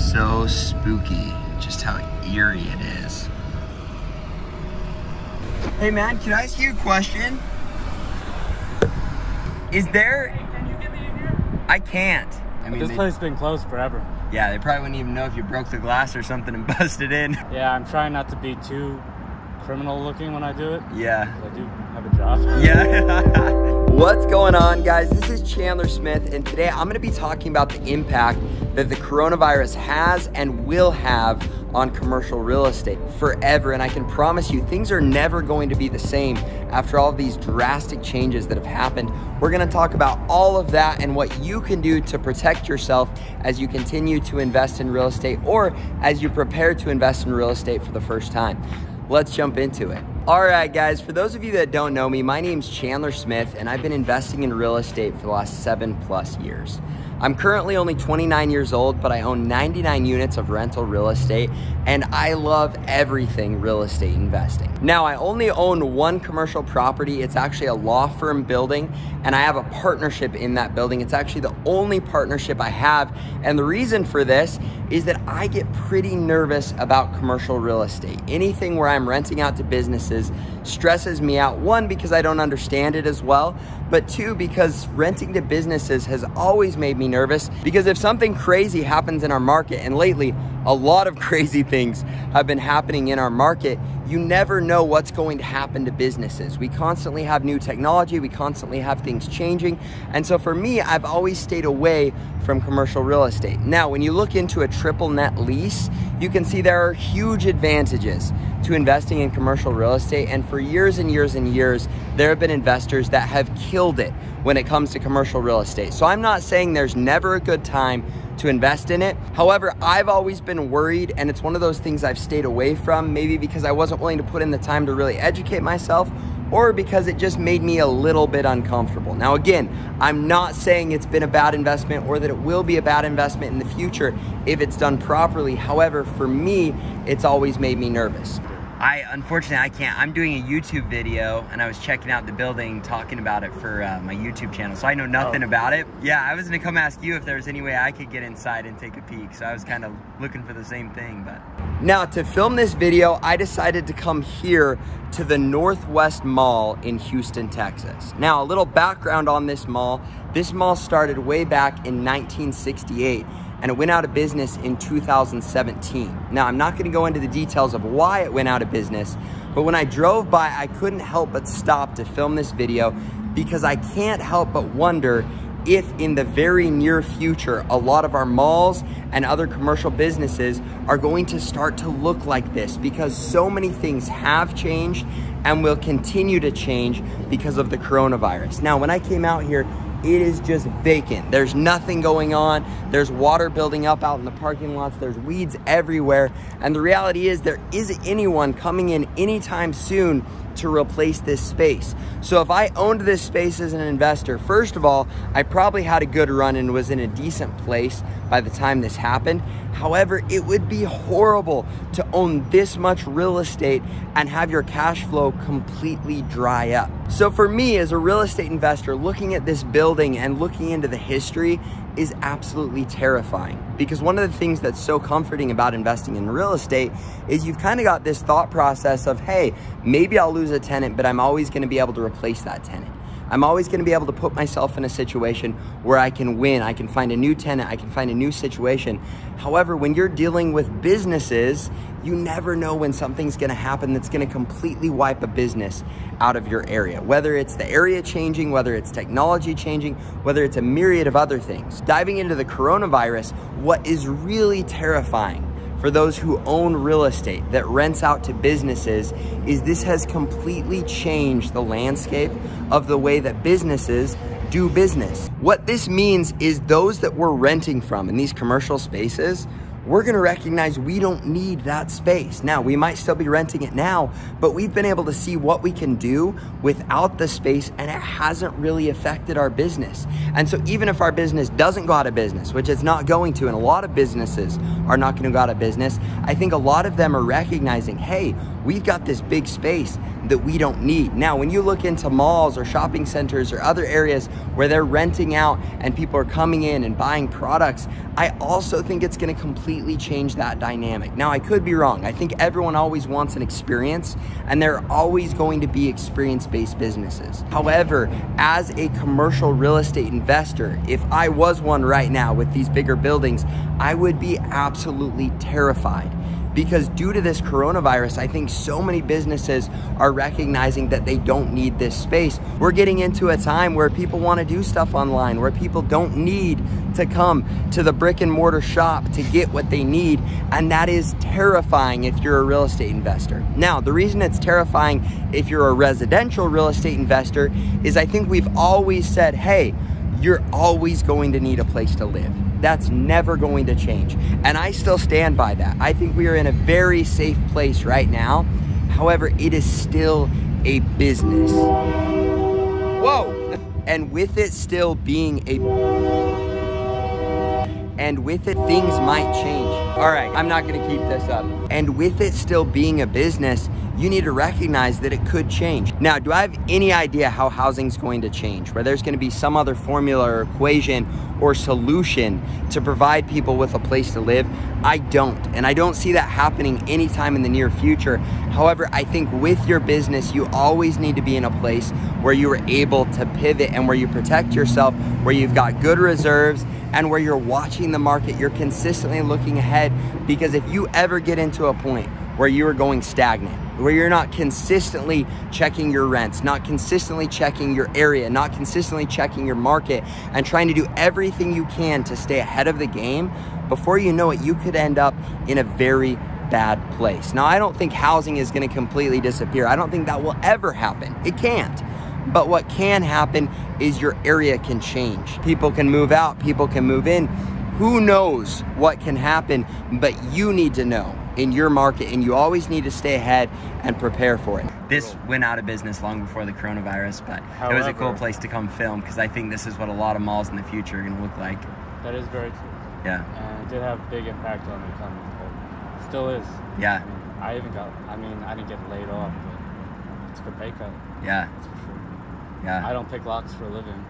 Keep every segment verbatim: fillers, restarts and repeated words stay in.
so spooky, just how eerie it is. Hey man, can I ask you a question? Is there... Hey, can you get me in here? I can't. I mean, this they, place has been closed forever. Yeah, they probably wouldn't even know if you broke the glass or something and busted in. Yeah, I'm trying not to be too criminal looking when I do it. Yeah. I do have a job. Yeah. What's going on, guys? This is Chandler Smith, and today I'm gonna be talking about the impact that the coronavirus has and will have on commercial real estate forever. And I can promise you, things are never going to be the same after all of these drastic changes that have happened. We're gonna talk about all of that and what you can do to protect yourself as you continue to invest in real estate or as you prepare to invest in real estate for the first time. Let's jump into it. All right, guys, for those of you that don't know me, my name's Chandler Smith, and I've been investing in real estate for the last seven plus years. I'm currently only twenty-nine years old, but I own ninety-nine units of rental real estate, and I love everything real estate investing. Now, I only own one commercial property. It's actually a law firm building, and I have a partnership in that building. It's actually the only partnership I have, and the reason for this is that I get pretty nervous about commercial real estate. Anything where I'm renting out to businesses stresses me out. One, because I don't understand it as well, but two, because renting to businesses has always made me nervous, because if something crazy happens in our market, and lately a lot of crazy things have been happening in our market, you never know what's going to happen to businesses. We constantly have new technology, we constantly have things changing, and so for me, I've always stayed away from commercial real estate. Now, when you look into a triple net lease, you can see there are huge advantages to investing in commercial real estate, and for years and years and years, there have been investors that have killed it when it comes to commercial real estate. So I'm not saying there's never a good time to invest in it. However, I've always been worried, and it's one of those things I've stayed away from, maybe because I wasn't willing to put in the time to really educate myself, or because it just made me a little bit uncomfortable. Now again, I'm not saying it's been a bad investment or that it will be a bad investment in the future if it's done properly. However, for me, it's always made me nervous. I, unfortunately, I can't. I'm doing a YouTube video, and I was checking out the building, talking about it for uh, my YouTube channel, so I know nothing oh. about it. Yeah, I was gonna come ask you if there was any way I could get inside and take a peek, so I was kind of looking for the same thing, but. Now, to film this video, I decided to come here to the Northwest Mall in Houston, Texas. Now, a little background on this mall. This mall started way back in nineteen sixty-eight, and it went out of business in two thousand seventeen. Now, I'm not gonna go into the details of why it went out of business, but when I drove by, I couldn't help but stop to film this video because I can't help but wonder if in the very near future, a lot of our malls and other commercial businesses are going to start to look like this, because so many things have changed and will continue to change because of the coronavirus. Now, when I came out here, it is just vacant. There's nothing going on. There's water building up out in the parking lots. There's weeds everywhere. And the reality is there isn't anyone coming in anytime soon to replace this space. So if I owned this space as an investor, first of all, I probably had a good run and was in a decent place by the time this happened. However, it would be horrible to own this much real estate and have your cash flow completely dry up. So for me as a real estate investor, looking at this building and looking into the history is absolutely terrifying, because one of the things that's so comforting about investing in real estate is you've kind of got this thought process of, hey, maybe I'll lose a tenant, but I'm always going to be able to replace that tenant. I'm always going to be able to put myself in a situation where I can win. I can find a new tenant. I can find a new situation. However, when you're dealing with businesses, you never know when something's going to happen that's going to completely wipe a business out of your area. Whether it's the area changing, whether it's technology changing, whether it's a myriad of other things. Diving into the coronavirus, what is really terrifying for those who own real estate that rents out to businesses is this has completely changed the landscape of the way that businesses do business. What this means is those that we're renting from in these commercial spaces, we're gonna recognize we don't need that space. Now, we might still be renting it now, but we've been able to see what we can do without the space, and it hasn't really affected our business. And so even if our business doesn't go out of business, which it's not going to, and a lot of businesses are not gonna go out of business, I think a lot of them are recognizing, hey, we've got this big space that we don't need. Now, when you look into malls or shopping centers or other areas where they're renting out and people are coming in and buying products, I also think it's gonna completely completely change that dynamic. Now, I could be wrong. I think everyone always wants an experience, and there are always going to be experience-based businesses. However, as a commercial real estate investor, if I was one right now with these bigger buildings, I would be absolutely terrified. Because due to this coronavirus, I think so many businesses are recognizing that they don't need this space. We're getting into a time where people want to do stuff online, where people don't need to come to the brick and mortar shop to get what they need. And that is terrifying if you're a real estate investor. Now, the reason it's terrifying if you're a residential real estate investor is I think we've always said, hey, you're always going to need a place to live. That's never going to change. And I still stand by that. I think we are in a very safe place right now. However, it is still a business. Whoa! And with it still being a... And with it, things might change. All right, I'm not gonna keep this up. And with it still being a business, you need to recognize that it could change. Now, do I have any idea how housing's going to change? Where there's gonna be some other formula or equation or solution to provide people with a place to live? I don't, and I don't see that happening anytime in the near future. However, I think with your business, you always need to be in a place where you are able to pivot and where you protect yourself, where you've got good reserves, and where you're watching the market, you're consistently looking ahead. Because if you ever get into a point where you are going stagnant, where you're not consistently checking your rents, not consistently checking your area, not consistently checking your market, and trying to do everything you can to stay ahead of the game, before you know it, you could end up in a very bad place. Now, I don't think housing is gonna completely disappear. I don't think that will ever happen. It can't. But what can happen is your area can change. People can move out, people can move in. Who knows what can happen, but you need to know in your market, and you always need to stay ahead and prepare for it. This went out of business long before the coronavirus, but However, it was a cool place to come film, because I think this is what a lot of malls in the future are gonna look like. That is very true. Yeah. And it did have a big impact on the economy, but still is. Yeah. I mean, I even got, I mean, I didn't get laid off, but it's a good pay cut. Yeah. That's for sure. Yeah. I don't pick locks for a living.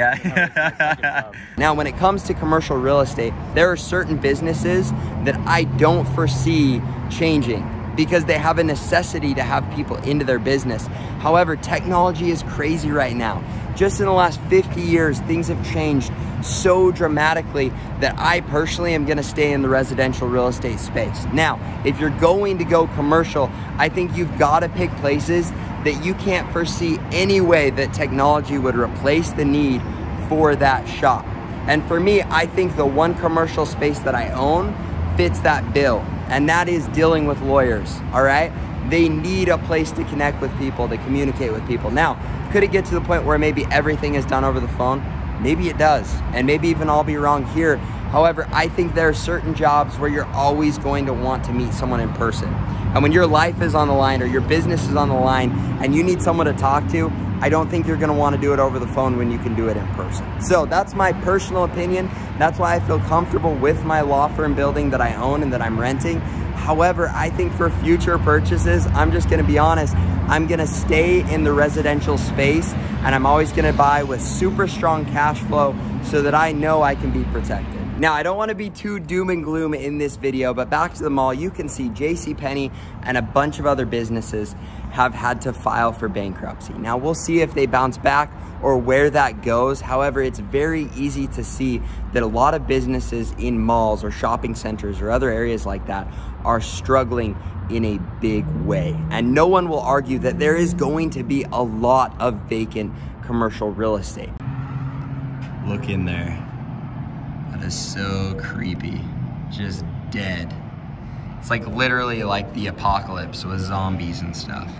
Yeah. Now, when it comes to commercial real estate, there are certain businesses that I don't foresee changing because they have a necessity to have people into their business. However, technology is crazy right now. Just in the last fifty years, things have changed so dramatically that I personally am gonna stay in the residential real estate space. Now, if you're going to go commercial, I think you've gotta pick places that you can't foresee any way that technology would replace the need for that shop. And for me, I think the one commercial space that I own fits that bill, and that is dealing with lawyers, all right? They need a place to connect with people, to communicate with people. Now, could it get to the point where maybe everything is done over the phone? Maybe it does, and maybe even I'll be wrong here. However, I think there are certain jobs where you're always going to want to meet someone in person. And when your life is on the line or your business is on the line and you need someone to talk to, I don't think you're gonna wanna do it over the phone when you can do it in person. So that's my personal opinion. That's why I feel comfortable with my law firm building that I own and that I'm renting. However, I think for future purchases, I'm just gonna be honest, I'm gonna stay in the residential space, and I'm always gonna buy with super strong cash flow so that I know I can be protected. Now, I don't wanna be too doom and gloom in this video, but back to the mall, you can see JCPenney and a bunch of other businesses have had to file for bankruptcy. Now, we'll see if they bounce back or where that goes. However, it's very easy to see that a lot of businesses in malls or shopping centers or other areas like that are struggling in a big way. And no one will argue that there is going to be a lot of vacant commercial real estate. Look in there. That is so creepy. Just dead. It's like literally like the apocalypse with zombies and stuff.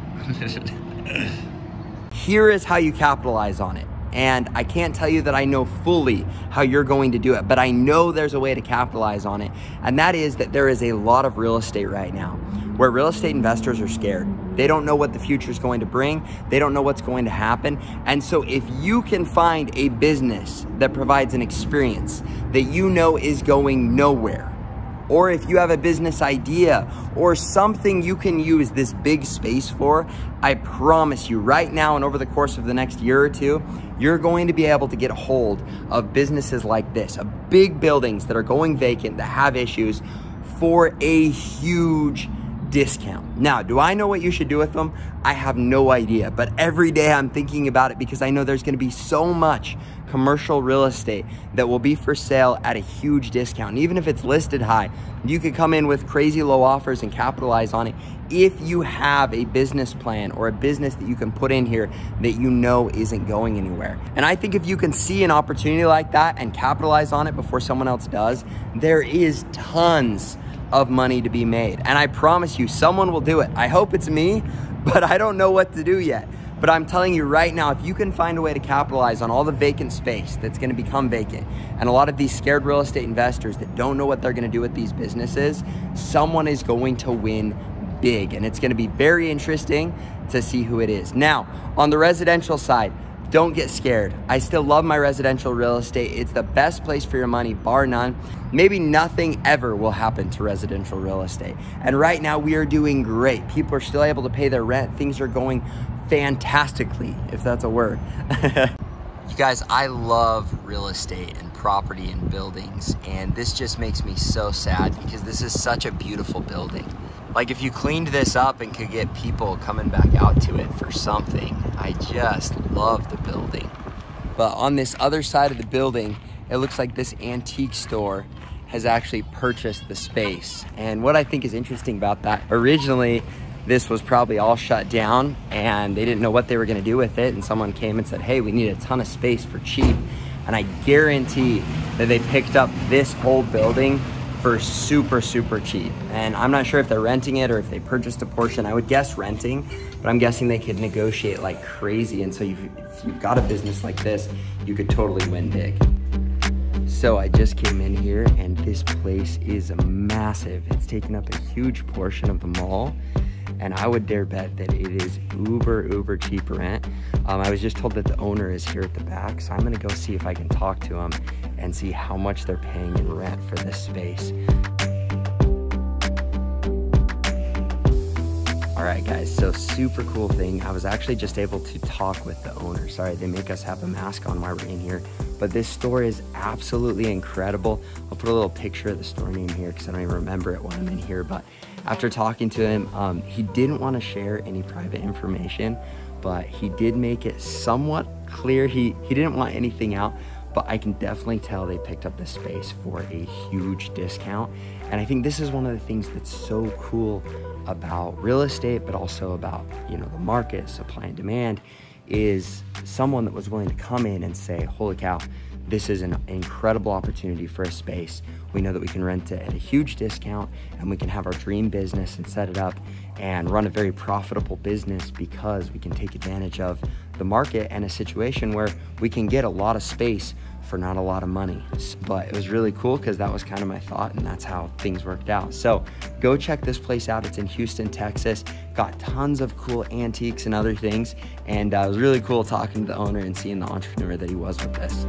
Here is how you capitalize on it. And I can't tell you that I know fully how you're going to do it, but I know there's a way to capitalize on it. And that is that there is a lot of real estate right now where real estate investors are scared. They don't know what the future is going to bring. They don't know what's going to happen. And so if you can find a business that provides an experience that you know is going nowhere, or if you have a business idea or something you can use this big space for, I promise you right now and over the course of the next year or two, you're going to be able to get a hold of businesses like this, of big buildings that are going vacant, that have issues, for a huge discount. Now, do I know what you should do with them? I have no idea, but every day I'm thinking about it because I know there's gonna be so much commercial real estate that will be for sale at a huge discount. And even if it's listed high, you could come in with crazy low offers and capitalize on it if you have a business plan or a business that you can put in here that you know isn't going anywhere. And I think if you can see an opportunity like that and capitalize on it before someone else does, there is tons of money to be made. And I promise you, someone will do it. I hope it's me, but I don't know what to do yet. But I'm telling you right now, if you can find a way to capitalize on all the vacant space that's gonna become vacant, and a lot of these scared real estate investors that don't know what they're gonna do with these businesses, someone is going to win big. And it's gonna be very interesting to see who it is. Now, on the residential side, don't get scared. I still love my residential real estate. It's the best place for your money, bar none. Maybe nothing ever will happen to residential real estate. And right now we are doing great. People are still able to pay their rent. Things are going fantastically, if that's a word. You guys, I love real estate and property and buildings, and this just makes me so sad because this is such a beautiful building. Like, if you cleaned this up and could get people coming back out to it for something, I just love the building. But on this other side of the building, it looks like this antique store has actually purchased the space. And what I think is interesting about that, originally, this was probably all shut down and they didn't know what they were gonna do with it. And someone came and said, hey, we need a ton of space for cheap. And I guarantee that they picked up this whole building for super, super cheap. And I'm not sure if they're renting it or if they purchased a portion. I would guess renting, but I'm guessing they could negotiate like crazy. And so you've, if you've got a business like this, you could totally win big. So I just came in here and this place is massive. It's taken up a huge portion of the mall. And I would dare bet that it is uber, uber cheap rent. Um, I was just told that the owner is here at the back, so I'm gonna go see if I can talk to him and see how much they're paying in rent for this space. All right, guys, so super cool thing. I was actually just able to talk with the owner. Sorry, they make us have a mask on while we're in here, but this store is absolutely incredible. I'll put a little picture of the store name here because I don't even remember it when I'm in here, but after talking to him, um, he didn't want to share any private information, but he did make it somewhat clear. He, he didn't want anything out, but I can definitely tell they picked up the space for a huge discount. And I think this is one of the things that's so cool about real estate, but also about, you know, the market, supply and demand, is someone that was willing to come in and say, holy cow, this is an incredible opportunity for a space. We know that we can rent it at a huge discount and we can have our dream business and set it up and run a very profitable business because we can take advantage of the market and a situation where we can get a lot of space for not a lot of money. But it was really cool because that was kind of my thought and that's how things worked out. So go check this place out. It's in Houston, Texas. Got tons of cool antiques and other things. And uh, it was really cool talking to the owner and seeing the entrepreneur that he was with this.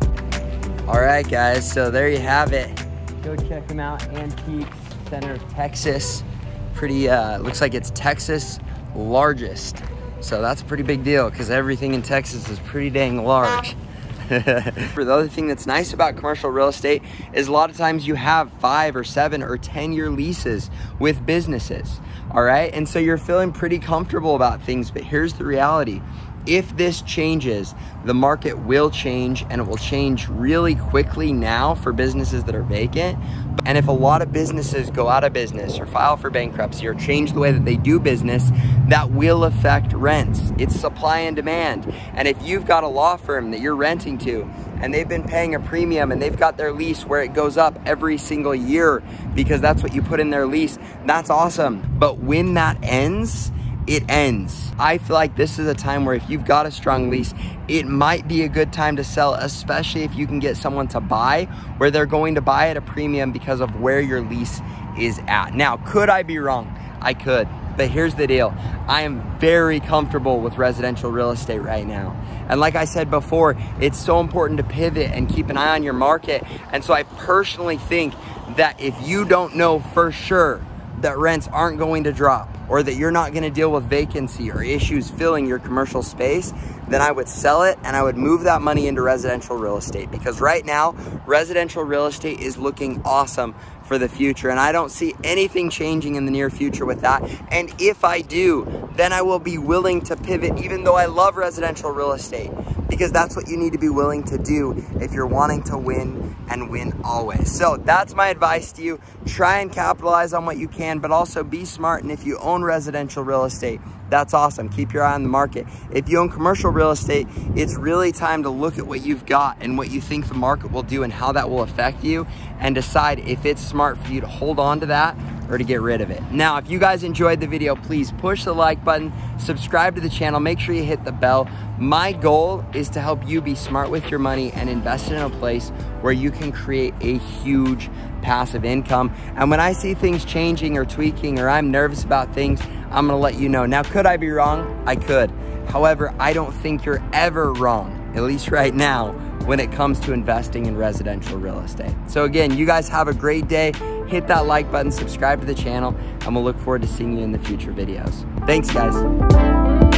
All right, guys, so there you have it. Go check them out, Antiques Center of Texas. Pretty, uh, looks like it's Texas' largest. So that's a pretty big deal because everything in Texas is pretty dang large. For the other thing that's nice about commercial real estate is a lot of times you have five or seven or ten year leases with businesses, all right? And so you're feeling pretty comfortable about things, but here's the reality. If this changes, the market will change and it will change really quickly now for businesses that are vacant. And if a lot of businesses go out of business or file for bankruptcy or change the way that they do business, that will affect rents. It's supply and demand. And if you've got a law firm that you're renting to and they've been paying a premium and they've got their lease where it goes up every single year because that's what you put in their lease, that's awesome. But when that ends, it ends. I feel like this is a time where if you've got a strong lease, it might be a good time to sell, especially if you can get someone to buy where they're going to buy at a premium because of where your lease is at. Now, could I be wrong? I could, but here's the deal. I am very comfortable with residential real estate right now. And like I said before, it's so important to pivot and keep an eye on your market. And so I personally think that if you don't know for sure that rents aren't going to drop or that you're not going to deal with vacancy or issues filling your commercial space, then I would sell it and I would move that money into residential real estate, because right now residential real estate is looking awesome for the future. And I don't see anything changing in the near future with that. And if I do, then I will be willing to pivot, even though I love residential real estate, because that's what you need to be willing to do if you're wanting to win and win always. So that's my advice to you. Try and capitalize on what you can, but also be smart. And if you own residential real estate, that's awesome. Keep your eye on the market. If you own commercial real estate, it's really time to look at what you've got and what you think the market will do and how that will affect you, and decide if it's smart for you to hold on to that or to get rid of it. Now, if you guys enjoyed the video, please push the like button, subscribe to the channel, make sure you hit the bell. My goal is to help you be smart with your money and invest it in a place where you can create a huge passive income. And when I see things changing or tweaking, or I'm nervous about things, I'm gonna let you know. Now, could I be wrong? I could. However, I don't think you're ever wrong, at least right now, when it comes to investing in residential real estate. So again, you guys have a great day. Hit that like button, subscribe to the channel, and we'll look forward to seeing you in the future videos. Thanks, guys.